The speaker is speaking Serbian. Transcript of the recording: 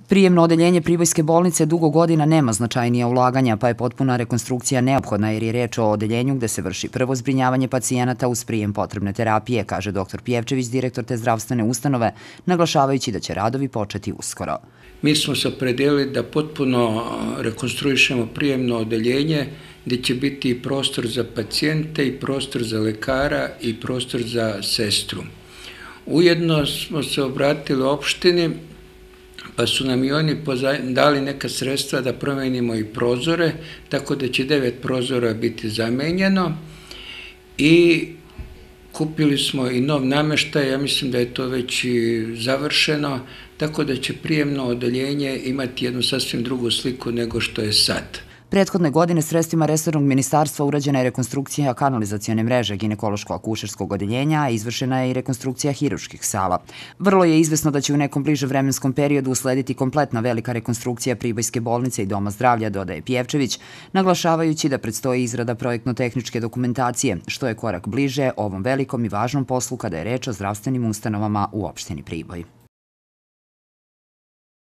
Prijemno odeljenje Pribojske bolnice dugo godina nema značajnija ulaganja, pa je potpuna rekonstrukcija neophodna jer je reč o odeljenju gde se vrši prvo zbrinjavanje pacijenata uz prijem potrebne terapije, kaže dr. Pjevčević, direktor te zdravstvene ustanove, naglašavajući da će radovi početi uskoro. Mi smo se opredelili da potpuno rekonstruišemo prijemno odeljenje gde će biti i prostor za pacijente, i prostor za lekara, i prostor za sestru. Ujedno smo se obratili opštini, pa su nam i oni dali neka sredstva da promenimo i prozore, tako da će 9 prozora biti zamenjeno i kupili smo i nov nameštaj, ja mislim da je to već i završeno, tako da će prijemno odeljenje imati jednu sasvim drugu sliku nego što je sad. Prethodne godine sredstvima resornog ministarstva urađena je rekonstrukcija kanalizacione mreže ginekološko-akušerskog odeljenja, a izvršena je i rekonstrukcija hirurških sala. Vrlo je izvesno da će u nekom bližem vremenskom periodu uslediti kompletna velika rekonstrukcija Pribojske bolnice i Doma zdravlja, dodaje Pjevčević, naglašavajući da predstoji izrada projektno-tehničke dokumentacije, što je korak bliže ovom velikom i važnom poslu kada je reč o zdravstvenim ustanovama u opštini Priboj.